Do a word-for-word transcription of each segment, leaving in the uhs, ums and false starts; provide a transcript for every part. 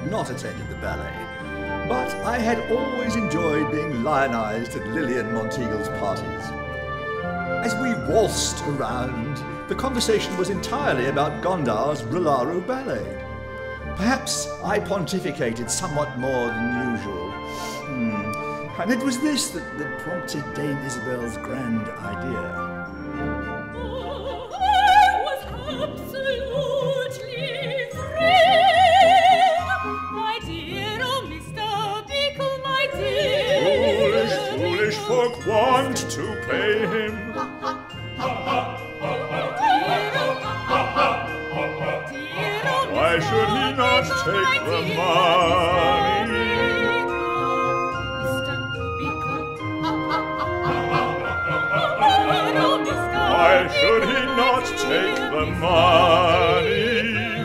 not attended the ballet, but I had always enjoyed being lionized at Lillian Monteagle's parties. As we waltzed around, the conversation was entirely about Gondar's Rlaru Ballet. Perhaps I pontificated somewhat more than usual. Hmm. And it was this that, that prompted Dame Isabel's grand idea. Folk want to pay him. Why should he not take the money? Why should he not take the money?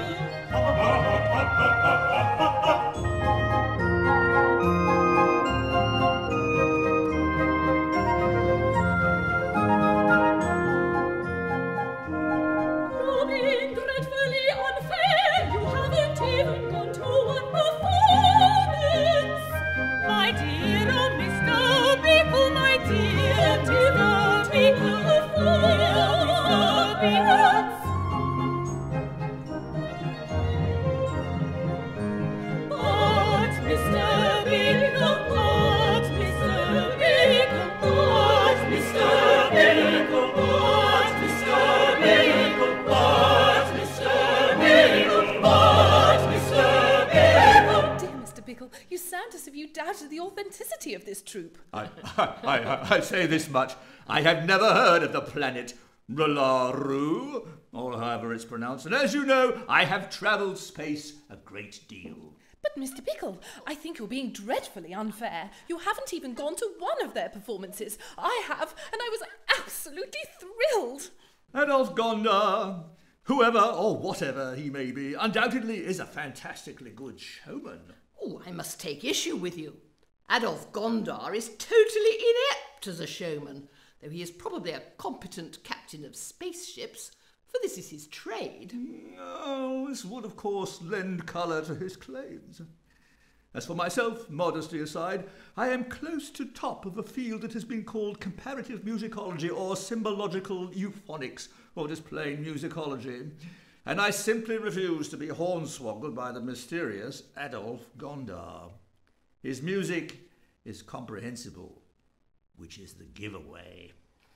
You sound as if you doubted the authenticity of this troupe. I, I, I, I say this much. I have never heard of the planet Rlaru, or however it's pronounced, and as you know, I have travelled space a great deal. But, Mister Bickel, I think you're being dreadfully unfair. You haven't even gone to one of their performances. I have, and I was absolutely thrilled. Adolf Gondar, whoever or whatever he may be, undoubtedly is a fantastically good showman. Oh, I must take issue with you. Adolf Gondar is totally inept as a showman, though he is probably a competent captain of spaceships, for this is his trade. Oh, this would, of course, lend colour to his claims. As for myself, modesty aside, I am close to top of a field that has been called comparative musicology or symbological euphonics, or just plain musicology. And I simply refuse to be hornswoggled by the mysterious Adolf Gondar. His music is comprehensible, which is the giveaway.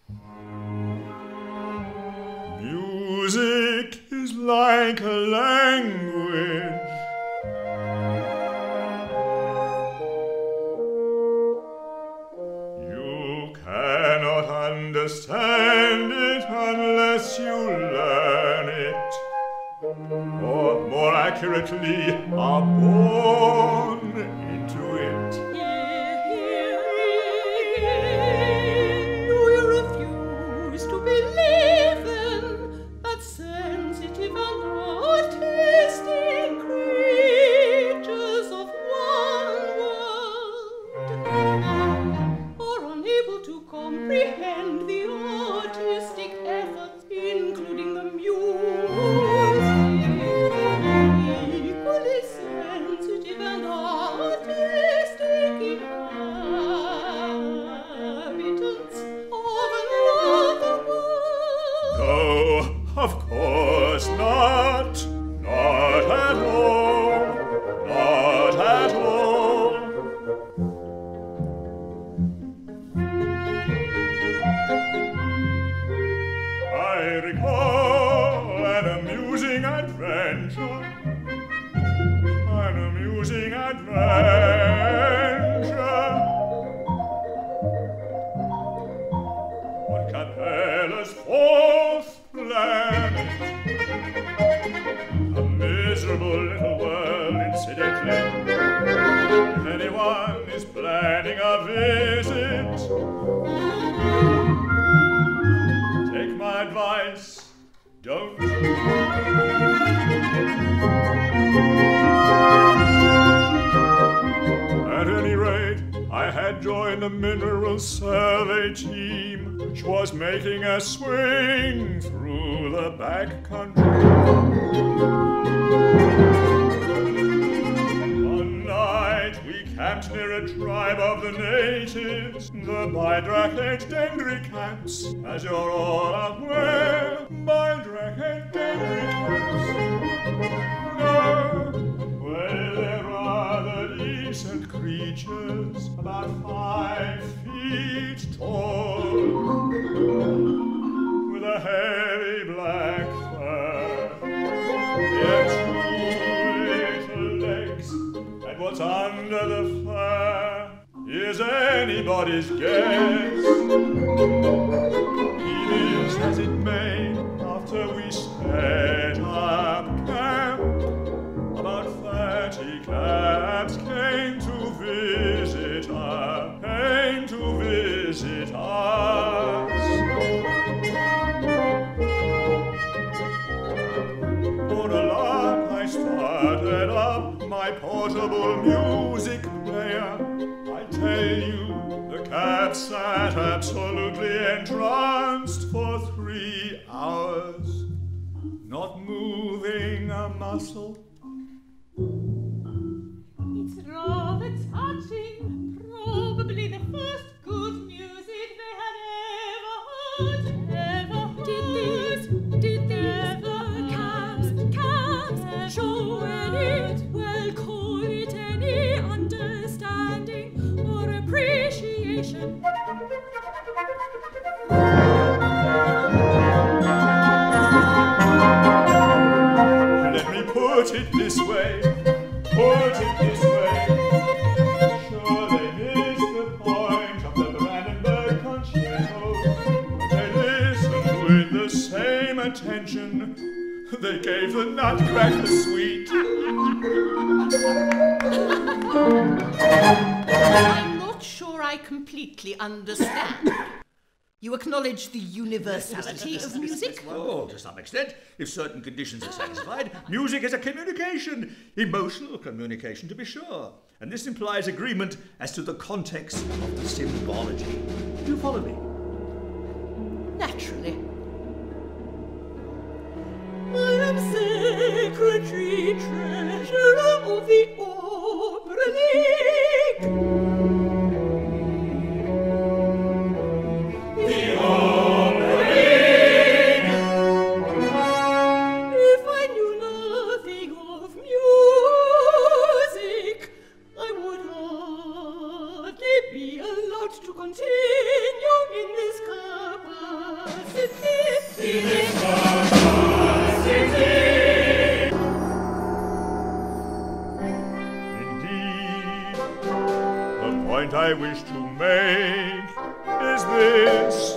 Music is like a language. You cannot understand it unless you learn it. Or, more accurately, are born into it. Do you refuse to believe then that sensitive and artistic creatures of one world are unable to comprehend the artistic efforts, including the music? Of course not, not at all, not at all. I recall an amusing adventure, an amusing adventure. On Capella's fourth planet, a miserable little world, incidentally. If anyone is planning a visit, take my advice, don't. At any rate, I had joined the mineral survey team, which was making a swing through the back country. night we camped near a tribe of the natives, the Baldwin Dendry camps, as you're all aware. Baldwin Dendry camps. No, well, they're rather decent creatures, about five feet tall, with a heavy black fur. They're two little legs, and what's under the fur is anybody's guess. Be this as it may, after we set up camp, about thirty cabs came to visit us, came to visit us. For a lark I started up my portable music player. I tell you, the cab sat absolutely entranced for three hours, not moving a muscle. It's rather touching, probably the first good music they had ever heard, ever heard. Did these, did these the cabs, cabs show any, well, call it any understanding or appreciation? Let me put it this way, put it this way. Sure they missed the point of the Brandenburg concerto, but they listened with the same attention they gave the Nutcracker Suite. I'm not sure I completely understand. You acknowledge the universality of music? Well, to some extent, if certain conditions are satisfied. Music is a communication, emotional communication to be sure. And this implies agreement as to the context of the symbology. Do you follow me? Naturally. I am secretary treasurer of the Opera League. The Opera League. If I knew nothing of music, I would hardly be allowed to continue in this capacity. In this capacity. Indeed, the point I wish to make is this.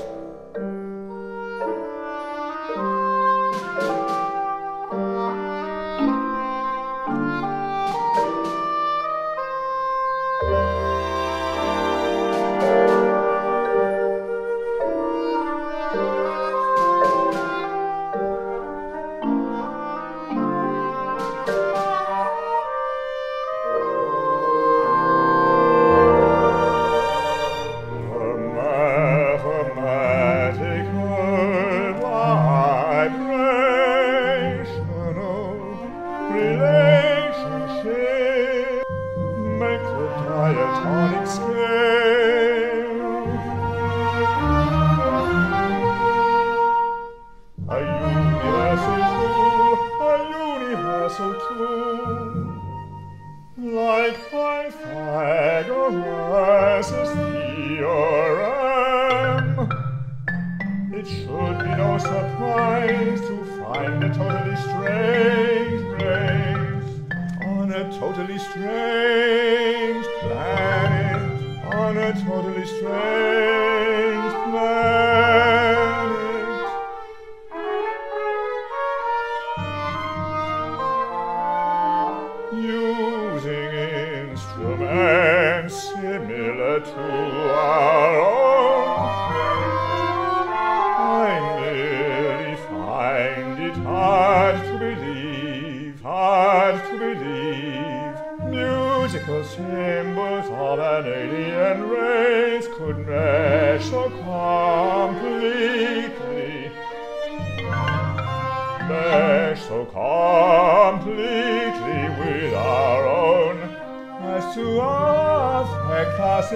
as to affect us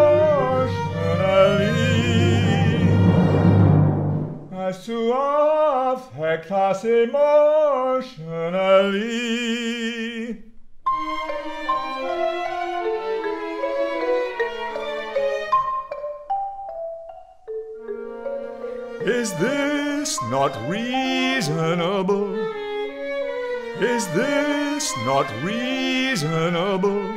emotionally, as to affect us emotionally. Is this not reasonable? Is this not reasonable?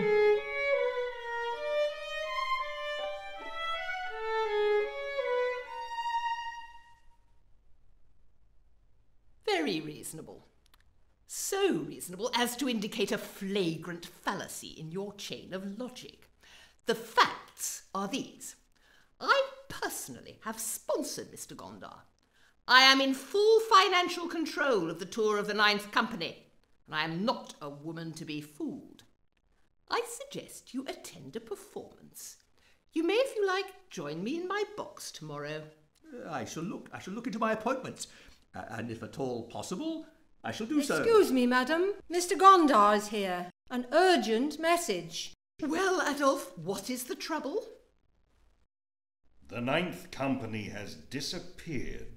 Very reasonable. So reasonable as to indicate a flagrant fallacy in your chain of logic. The facts are these. I personally have sponsored Mister Gondar. I am in full financial control of the tour of the Ninth Company, and I am not a woman to be fooled. I suggest you attend a performance. You may, if you like, join me in my box tomorrow. I shall look. I shall look into my appointments, uh, and if at all possible, I shall do so. Excuse me, madam. Mister Gondar is here. An urgent message. Well, Adolphe, what is the trouble? The Ninth Company has disappeared.